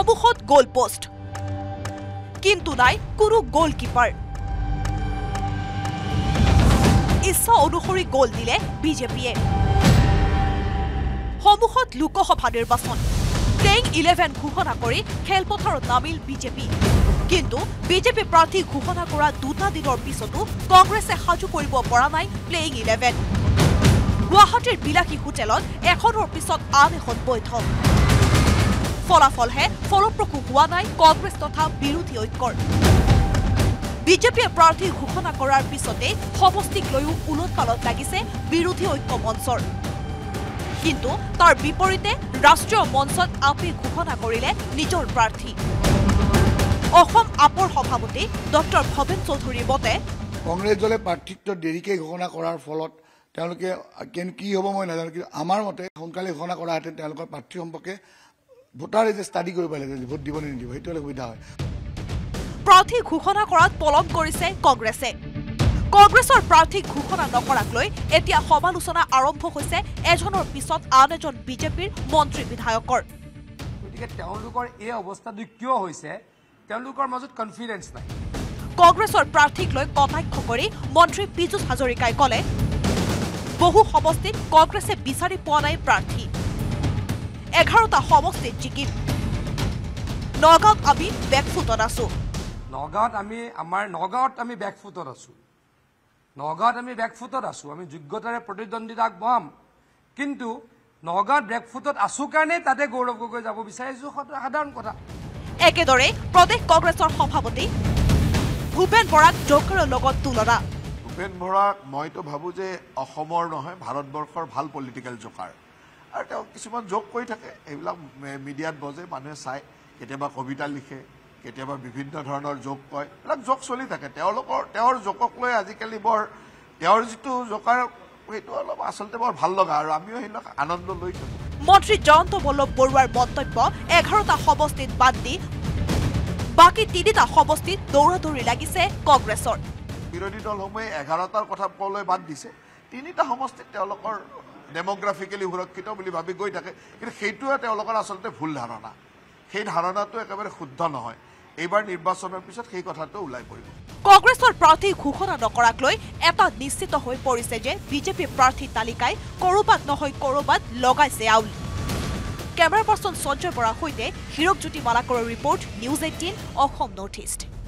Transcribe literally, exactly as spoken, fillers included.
সন্মুখত গোল পোষ্ট কিন্তু নাই কোনো গোলকিপাৰ ইচ্ছা অনুসৰি গোল দিলে বিজেপিয়ে সন্মুখত লোকসভা নিৰ্বাচন প্লেইং ইলেভেন ঘোষণা কৰি খেলপথাৰত নামিল বিজেপি কিন্তু বিজেপি প্ৰাৰ্থী ঘোষণা কৰা দুটা দিনৰ পিছতো কংগ্ৰেছে সাজু কৰিব পৰা নাই প্লেইং ইলেভেন গুৱাহাটীৰ বিলাসী হোটেলত এখনৰ পিছত আন এখন বৈঠক ফলাফলহে ফলপ্ৰসূ হোৱা নাই কংগ্ৰেছ তথা বিৰোধী ঐক্যৰ বিজেপিয়ে প্ৰাৰ্থী ঘোষণা কৰাৰ পিছতে সমষ্টিক লৈও উলট পালট লাগিছে বিৰোধী ঐক্য মঞ্চৰ কিন্তু তাৰ বিপৰীতে ৰাষ্ট্ৰীয় মঞ্চত আপে ঘোষণা কৰিলে নিজৰ প্ৰাৰ্থী অসম আপৰ সভাপতি ডক্টৰ ভৱেন চৌধুৰীৰ মতে কংগ্ৰেছ দলে প্ৰাৰ্থিত্ব দেৰিকৈ ঘোষণা কৰাৰ ফলত তেওঁলোকে কি হ'ব মই নাজানো কিন্তু আমাৰ মতে সোনকালে ঘোষণা কৰাহেঁতেন তেওঁলোকৰ প্ৰাৰ্থী সম্পৰ্কে ভোটাৰে যে ষ্টাডি কৰিব লাগে ভোট দিব নিদিব সেইটো হ'লে সুবিধা হয় প্ৰাৰ্থী ঘোষণা কৰাত পলম কৰিছে কংগ্ৰেছে কংগ্ৰেছৰ প্ৰাৰ্থী ঘোষণা নকৰাক লৈ এতিয়া সমালোচনা আৰম্ভ হৈছে এজনৰ পিছত আন এজন বিজেপিৰ মন্ত্ৰী বিধায়কৰ গতিকে তেওঁলোকৰ এই অৱস্থাটো কিয় হৈছে তেওঁলোকৰ মাজত কনফিডেন্স নাই কংগ্ৰেছৰ প্ৰাৰ্থীক লৈ কটাক্ষ কৰি মন্ত্ৰী পীযুষ হাজৰিকাই ক'লে বহু সমষ্টিত কংগ্ৰেছে বিচাৰি পোৱা নাই প্ৰাৰ্থী এঘাৰটা সমষ্টিত জিকিম নগাঁৱত আমি বেকফুটত আছো নগাঁৱত আমি আমাৰ নগাঁৱত আমি বেকফুটত আছো নগাঁৱত আমি বেকফুটত আছো আমি যোগ্যতাৰে প্ৰতিদ্বন্দ্বিতা আগবঢ়াম কিন্তু নগাঁৱত বেকফুটত আছো কাৰণে তাতে গৌৰৱ গগৈ যাব বিচাৰিছো সাধাৰণ কথা একেদৰে প্ৰদেশ কংগ্ৰেছৰ সভাপতি ভূপেন বৰাক জোকাৰৰ লগত তুলনা ভূপেন বৰাক মইতো ভাবো যে অসমৰ নহয় ভাৰতবৰ্ষৰ ভাল পলিটিকেল জোকাৰ আৰু তেওঁ কিছুমান জোক কৰি থাকে এইবিলাক মিডিয়াত বজে মানুহে চাই কেতিয়াবা কবিতা লিখে কেতিয়াবা বিভিন্ন ধৰণৰ জোক কয় এইবিলাক জোক চলি থাকে তেওঁলোকৰ তেওঁৰ জোকক লৈ আজিকালি বৰ তেওঁৰ যিটো জোকাৰ সেইটো অলপ আচলতে বৰ ভাল লগা আৰু আমিও সেইবিলাক আনন্দ লৈ থাকোঁ মন্ত্ৰী জয়ন্ত বল্লভ বৰুৱাৰ মন্তব্য এঘাৰটা সমষ্টিত বাদ দি বাকী তিনিটা সমষ্টিত দৌৰাদৌৰি লাগিছে কংগ্ৰেছৰ বিৰোধী দলসমূহে এঘাৰটাৰ কথা ক'বলৈ বাদ দিছে তিনিটা সমষ্টিত তেওঁলোকৰ ডেমোগ্ৰাফিকেলি সুৰক্ষিত বুলি ভাবি গৈ থাকে কিন্তু সেইটোৱে তেওঁলোকৰ আচলতে ভুল ধাৰণা সেই ধাৰণাটো একেবাৰে শুদ্ধ নহয় এইবাৰ নিৰ্বাচনৰ পিছত সেই কথাটো ওলাই পৰিব কংগ্ৰেছৰ প্ৰাৰ্থী ঘোষণা নকৰাক লৈ এটা নিশ্চিত হৈ পৰিছে যে বিজেপি প্ৰাৰ্থী তালিকাই কৰবাত নহয় কৰবাত লগাইছে আউল কেমেৰা পাৰ্চন সঞ্জয় বৰাৰ সৈতে হিৰকজ্যোতি মালাকৰৰ report news eighteen Assam north east